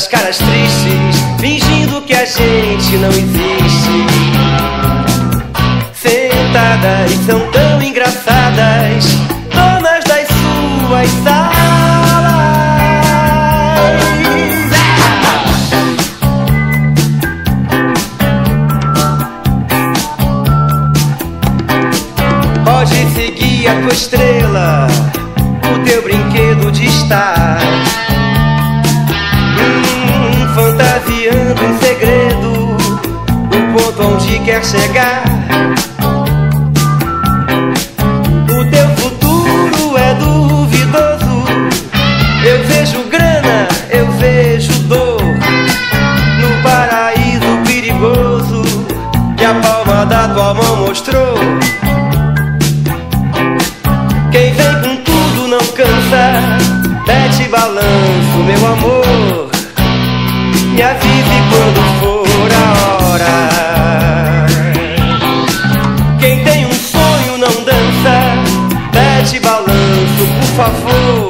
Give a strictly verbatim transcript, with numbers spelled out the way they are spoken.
essas caras tristes, fingindo que a gente não existe. Sentadas, são tão engraçadas, donas das suas salas. Pode seguir a tua estrela, o teu brinquedo de estar hum, fantasiando em segredo o ponto onde quer chegar. O teu futuro é duvidoso. Eu vejo grana, eu vejo dor no paraíso perigoso que a palma da tua mão mostrou. Quem vem com tudo não cansa, mete balanço, meu amor. Me avise quando for a hora. Quem tem um sonho não dança, mete balanço, por favor.